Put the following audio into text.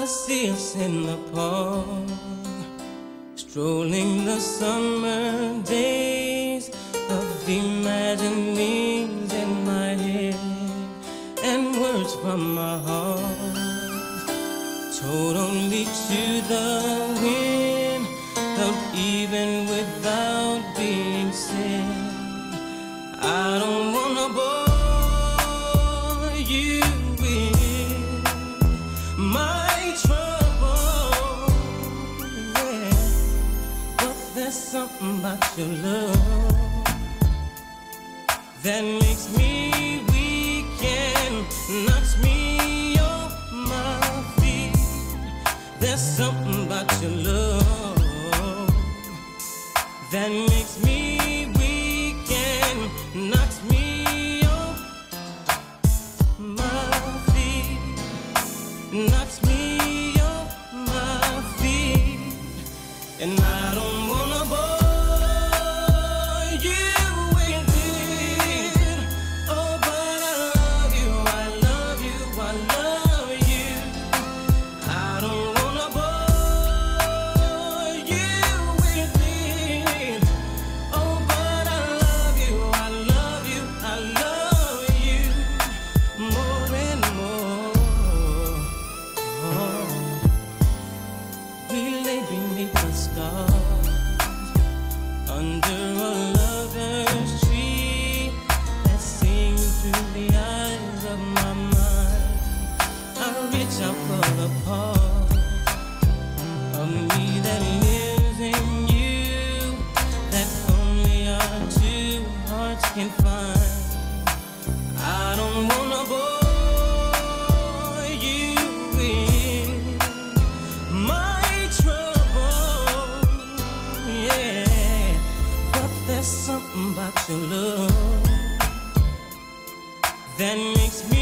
I see us in the park, strolling the summer days of imaginings in my head and words from my heart, told only to the wind, felt even without being said. I don't wanna bore you with my trouble, yeah. But there's something about your love that makes me weak and knocks me off my feet. There's something about your love that makes me weak and knocks me off my feet, knocks me off my feet. And I don't wanna bore you with it. Oh, but I love you, I love you, I love you. I don't wanna bore you with it. Oh, but I love you, I love you, I love you more and more. Oh. We lay beneath the stars under a lover's tree that sings through the eyes of my mind. I reach out for the part of me that lives in you, that only our two hearts can find. I don't wanna bore you with my trouble, yeah. But there's something about your love that makes me